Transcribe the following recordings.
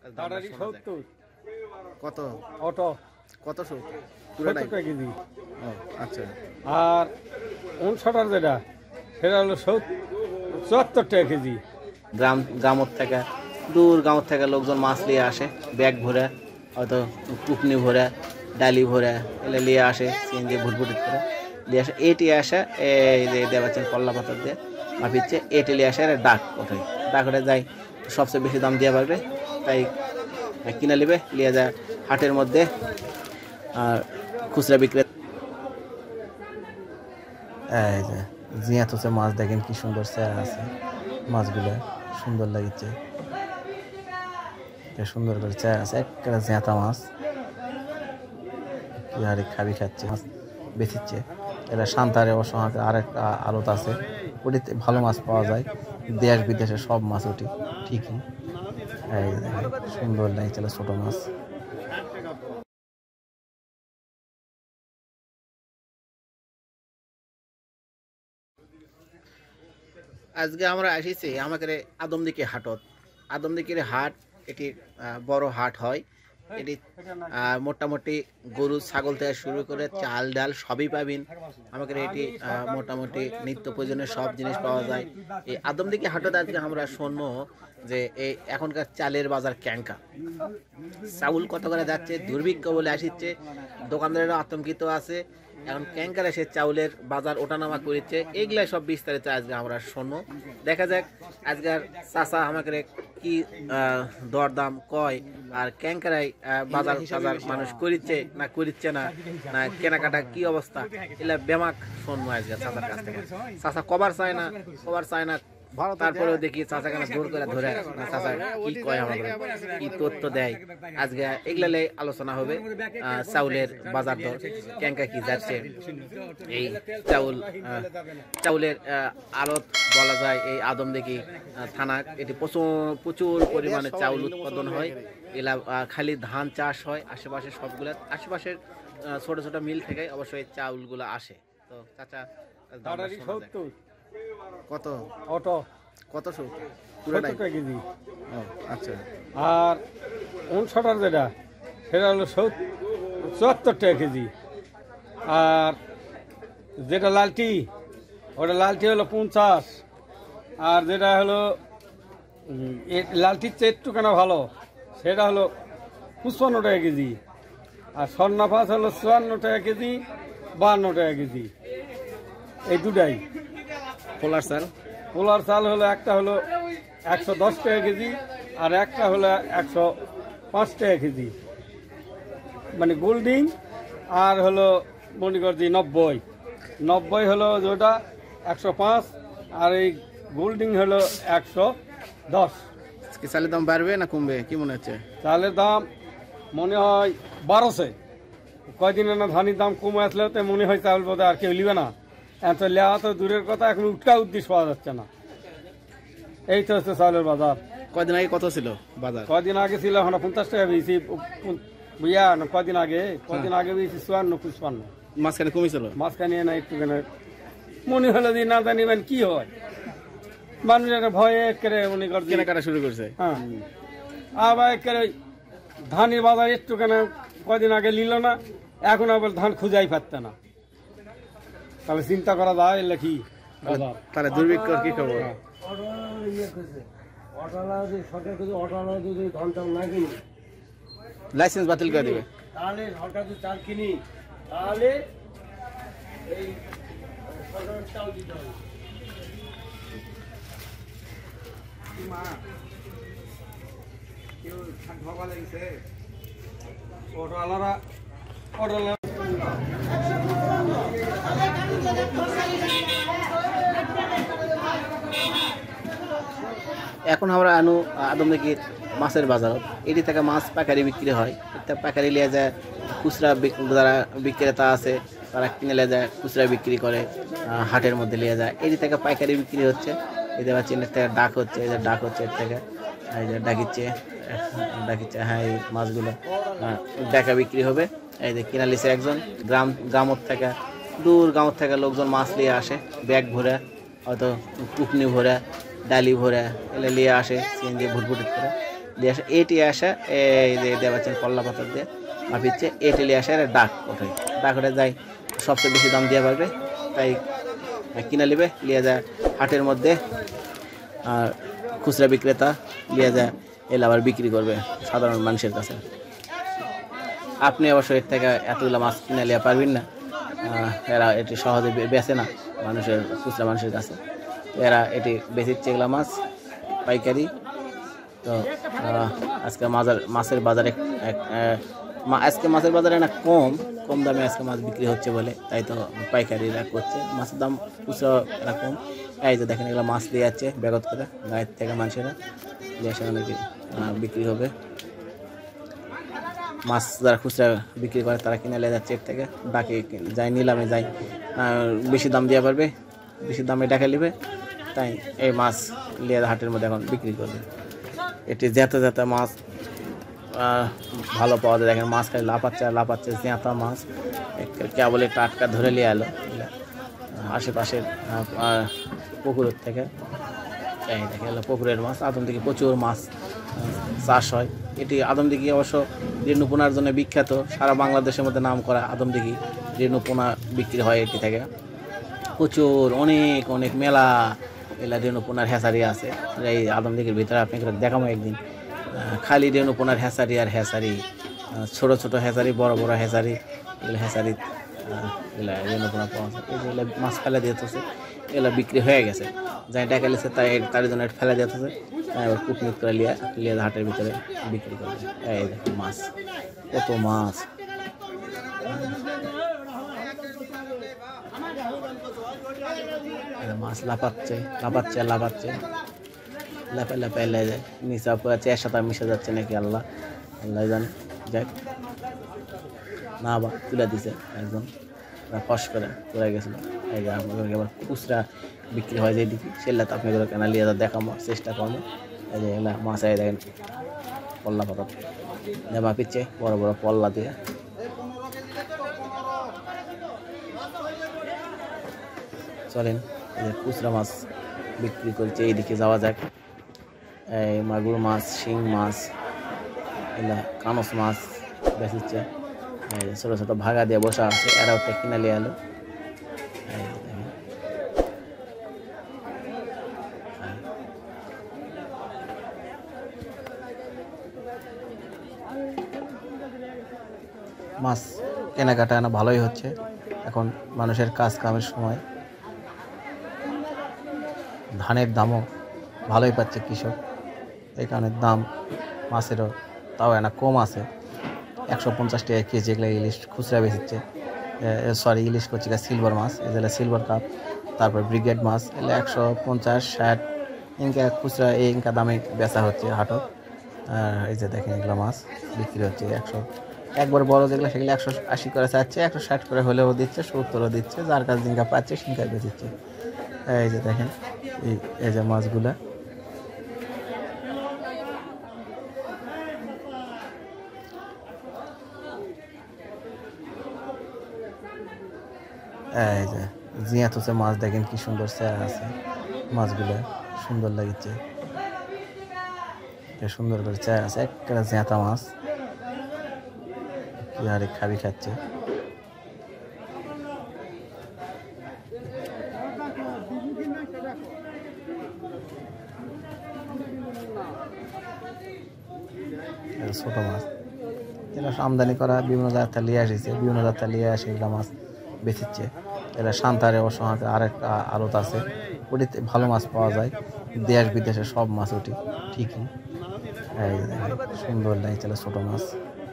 কত অটো কত 70 টাকা কেজি। আচ্ছা, আর 59 যেটা সেটা হলো 74 টাকা কেজি। গ্রামত থেকে দূর গ্রামত থেকে লোকজন মাছ নিয়ে আসে, ব্যাগ ভরে, হয়তো কুকনি ভরে, ডালি ভরে এলে নিয়ে আসে, সিএনজি ভুটভুটি করে নিয়ে আসে। এটি আসে এই যে দেওয়া পাচ্ছেন কল্লা পাথর দিয়ে মাপিচ্ছে, এটি নিয়ে আসে ডাক ওঠে, ডাক ওঠে যায় সবচেয়ে বেশি দাম দিয়ে পারবে তাই কিনে নেবে, নিয়ে যায় হাটের মধ্যে আর খুচরা বিক্রি। এই যে জিয়াত হচ্ছে মাছ, দেখেন কি সুন্দর চেহারা আছে, মাছগুলো সুন্দর লাগছে, সুন্দর করে চেহারা আছে, একটা জ্যাঁতা মাছ কি হারে খাবি খাচ্ছে, মাছ বেচিচ্ছে। এটা শান্তারে অবশ্য আরেকটা আড়ত আছে, ওটিতে ভালো মাছ পাওয়া যায়, দেশ বিদেশে সব মাছ ওটি ঠিকই। এই সুন্দর লাগছে ছোট মাছ। আজকে আমরা এসেছি আমাদের আদমদিঘি হাটত। আদমদিঘির হাট এটি বড় হাট হয়, এটি মোটামুটি গরু ছাগল থেকে শুরু করে চাল ডাল সবই পাবেন আমাদের। এটি মোটামুটি নিত্য প্রয়োজনীয় সব জিনিস পাওয়া যায় এই আদমদিঘি হাটত। আজকে আমরা শুনবো যে এই এখনকার চালের বাজার ক্যাঙ্কা, চাউল কত করে যাচ্ছে, দুর্ভিক্ষ বলে আসছে, দোকানদারেরা আতঙ্কিত আছে, এখন ক্যাঙ্কার এসে চাউলের বাজার ওঠানামা করেছে, এগুলাই সব বিস্তারিত আজকে আমরা শুনবো। দেখা যাক আজকের চাষা আমাকে কি দরদাম কয়, আর ক্যাঙ্কারাই বাজার মানুষ করিচ্ছে না করিচ্ছে না, না কেনাকাটা কি অবস্থা, এগুলা বেমাক শুনবো আজকে চাষার কাছ থেকে। চাষা কবার চায় না, তারপরেও দেখি চাচা কেন জোর করে ধরে চাচা কি কয় আমাদের, কি তথ্য দেয়, আজকে এগুলাই আলোচনা হবে। চাউলের বাজার দর ক্যাঙ্কা কি যাচ্ছে, এই চাউলের আড়ত বলা যায় এই আদমদিঘি থানা। এটি প্রচুর পরিমাণে চাউল উৎপাদন হয়, এলা খালি ধান চাষ হয়, আশেপাশে সবগুলা আশেপাশের ছোট ছোট মিল থেকে অবশ্যই চাউলগুলো আসে। তো চাচা কত অটো কত 70 টাকা কেজি। আচ্ছা, আর 59 যেটা সেটা হলো 74 টাকা কেজি। আর যেটা লালটি হলো 50, আর যেটা হলো লালটির চেয়ে একটুখানা ভালো সেটা হলো 55 টাকা কেজি। আর স্বর্ণাফাস হলো 54 টাকা কেজি, 52 টাকা কেজি, এই দুটাই। পোলার চাল হলো একটা হলো 110 টাকা কেজি, আর একটা হলো 105 টাকা কেজি, মানে গোল্ডিং। আর হলো মনে করছি 90 হলো যেটা 105, আর এই গোল্ডিং হলো 110। চালের দাম বাড়বে না কমবে কি মনে হচ্ছে? চালের দাম মনে হয় 1200। কয়দিন না ধানের দাম কমে আসলে তো মনে হয় চাউল বোধ আর কেউ নিবে না, এত লেওয়া তো দূরের কথা, এখন উঠকা উদ্দেশ্য পাওয়া যাচ্ছে না। এই তো হচ্ছে চাউলের বাজার। কয়দিন আগে কত ছিল বাজার? কয়দিন আগে ছিল এখন 50 টাকা বেশি বুঝা না, কয়দিন আগে বেশি 54-55। মাঝখানে কমেছিল, মাঝখানে না একটু মনে হলো যে না জানিবেন কি হয়, মানুষের ভয়ে করে মনে করছে কেনাকাটা শুরু করছে। হ্যাঁ, আবার করে ধানের বাজার একটু কয়দিন আগে নিল না, এখন আবার ধান খুঁজাই পারতে না, তাহলে চিন্তা করা যায় এলে কি বাজার। তাহলে দুর্ভিক্ষ কি খবর? লাইসেন্স বাতিল করে দেবে, তাহলে সরকার যদি চাল কিনি তাহলে এই সরকারের চাল দিতে হবে। এখন আমরা আনু আদমদিঘির মাছের বাজার, এটি থেকে মাছ পাইকারি বিক্রি হয়, এটা পাইকারি নিয়ে যায়, খুচরা যারা বিক্রেতা আছে তারা কিনে নিয়ে যায়, খুচরা বিক্রি করে হাটের মধ্যে নিয়ে যায়, এটি থেকে পাইকারি বিক্রি হচ্ছে। এদের চেনের থেকে ডাক হচ্ছে, এদের ডাক হচ্ছে, এর থেকে এই যে ডাকিচ্ছে, হ্যাঁ এই মাছগুলো ডাকা বিক্রি হবে। এই যে কিনা লিছে একজন, গ্রামত থেকে দূর গ্রামত থেকে লোকজন মাছ নিয়ে আসে, ব্যাগ ভরে, হয়তো কুকনি ভরে, ডালি ভরে এলে নিয়ে আসে, সিএনজি ভুটভুটি করে দিয়ে আসে এটি আসা এই যে দেওয়া পাচ্ছেন পল্লা পাথর দিয়ে মাপিচ্ছে এটি নিয়ে আসে ডাক ওঠে যায় সবচেয়ে বেশি দাম দিয়ে পারবে তাই কিনে নেবে নিয়ে যায় হাটের মধ্যে আর খুচরা বিক্রেতা নিয়ে যায় এলে আবার বিক্রি করবে সাধারণ মানুষের কাছে। আপনি অবশ্যই এর থেকে এতগুলো মাছ কিনে নিয়ে পারবেন না, এরা এটি সহজে বেচে না মানুষের খুচরা মানুষের কাছে, এরা এটি বেচিচ্ছে এগুলো মাছ পাইকারি। তো আজকে মাছের বাজারে আজকে মাছের বাজারে না কম দামে আজকে মাছ বিক্রি হচ্ছে বলে তাই তো পাইকারিরা করছে, মাছের দাম খুচরা কম। এই যে দেখেন এগুলো মাছ দিয়ে যাচ্ছে ব্যাগত করে গায়ের থেকে মানুষেরা দিয়ে সেখানে বিক্রি হবে। মাছ যারা খুচরা বিক্রি করে তারা কিনে নিয়ে যাচ্ছে এর থেকে, ডাকে যায় নিলামে যায় বেশি দাম দেওয়া পারবে, বেশি দামে ডাকে নেবে তাই এই মাছ নিয়ে হাটের মধ্যে এখন বিক্রি করবে। এটি জেতা মাছ ভালো পাওয়া যায়, দেখেন মাছ খালি লাপাচ্ছে জেতা মাছ কেবল টাটকা ধরে নিয়ে এলো আশেপাশের পুকুরের থেকে। এই দেখে এলো পুকুরের মাছ, আদমদিঘি প্রচুর মাছ চাষ হয়। এটি আদমদিঘি অবশ্য রেণুপোনার জন্য বিখ্যাত, সারা বাংলাদেশের মধ্যে নাম করা আদমদিঘি রেণুপোনা বিক্রি হয় এটি থেকে প্রচুর অনেক মেলা রেণুপোনার হ্যাঁসারি আছে এই আদমদিঘির ভিতরে। আপনাকে দেখাবো একদিন খালি রেণুপোনার হ্যাঁসারি আর হ্যাঁসারি, ছোট হ্যাঁসারি বড় হ্যাঁসারি, এগুলো হ্যাঁসারি রেণুপোনা পাওয়া যায়। এগুলো মাছ ফেলে দিতেছে, এগুলো বিক্রি হয়ে গেছে যাই টাকা লেছে তার জন্য ফেলে দিতেছে, এবার কুটমিট করে লিয়ে হাটের ভিতরে বিক্রি করবে। এই দেখুন মাছ, কত মাছ, মাছ লাফাচ্ছে লাফায় যায় নিচে আছে এর সাথে মিশে যাচ্ছে নাকি আল্লাহ জানে। যাক না বা তুলে দিছে একজন ফস করে তুলে গেছিলো। এই যে আপনাদেরকে আবার খুচরা বিক্রি হয় যেদিকে সেগুলো তো আপনাদের কেনা নিয়ে দেখাবো চেষ্টা করবো। এই যে এগুলা মাছ দেখেন পল্লা পাতা নেমা পিচ্ছে বড় পল্লা দিয়ে। চলেন এই যে খুচরা মাছ বিক্রি করছে এইদিকে যাওয়া যাক। এই মাগুর মাছ, শিং মাছ, এগুলা কানস মাছ বেচছে, ছোট ভাগা দিয়ে বসা আছে, এরাও কিনে নিয়ে এলো। মাছ কেনাকাটা না ভালোই হচ্ছে, এখন মানুষের কাজ কামের সময়, ধানের দামও ভালোই পাচ্ছে কৃষক, এই কারণে দাম মাছেরও তাও এনা কম আছে। 150 টাকা কেজি এগুলো ইলিশ খুচরা বেচছে, ইলিশ করছে সিলভার মাছ, এগুলো সিলভার কাপ, তারপর ব্রিগেড মাছ এগুলো 150, 60 ইনকা খুচরা এই ইনকা দামে বেচা হচ্ছে হাটত। এই যে দেখেন এগুলো মাছ বিক্রি হচ্ছে 100, একবার বড় যেগুলো সেগুলো 180 করে চাচ্ছে, 160 করে হলেও দিচ্ছে, 70ও দিচ্ছে, যার কাছে জিঙ্কা পাচ্ছে সিঙ্কা বেচিচ্ছে। এই যে দেখেন এই যে মাছগুলা এই যে জিয়াত হচ্ছে মাছ, দেখেন কি সুন্দর চেহারা আছে, মাছগুলো সুন্দর লাগছে, সুন্দর করে চেহারা আছে, একটা জিয়াতা মাছ কি আরে খাচ্ছে। ছোট মাছ এরা আমদানি করা বিভিন্ন জায়গা নিয়ে আসছে, বিভিন্ন জায়গা নিয়ে আসে এগুলো মাছ বেচিচ্ছে। এরা সান্তারে অবশ্য আরেকটা আড়ত আছে, ওটিতে ভালো মাছ পাওয়া যায়, দেশ বিদেশে সব মাছ ওটি ঠিকই। এই সুন্দর লাগছে ছোট মাছ।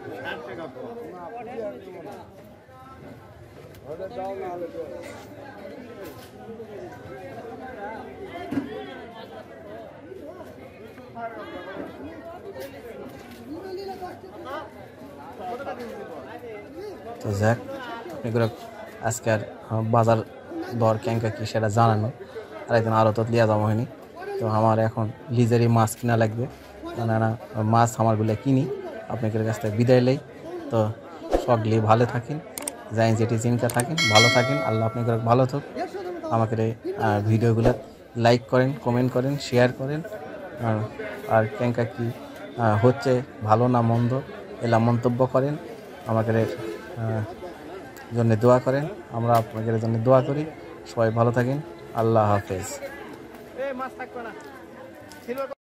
তো যাক আপনাদের আজকের বাজার দর কেঙ্কা কি সেটা জানানো, আর একদিন আরও তো লিয়া যাবো হয়নি। তো আমার এখন লিজারি মাছ কিনা লাগবে, না মাছ আমারগুলো কিনি আপনাদের কাছ থেকে বিদায় নেই। তো সকলে ভালো থাকেন, যাই যেটি চিন্তা থাকেন ভালো থাকেন, আল্লাহ আপনাদের ভালো থাক। আমাকে ভিডিওগুলো লাইক করেন, কমেন্ট করেন, শেয়ার করেন, আর কেঙ্কা কি হচ্ছে ভালো না মন্দ এলা মন্তব্য করেন, আমাদের জন্য দোয়া করেন, আমরা আপনাদের জন্য দোয়া করি। সবাই ভালো থাকেন, আল্লাহ হাফেজ।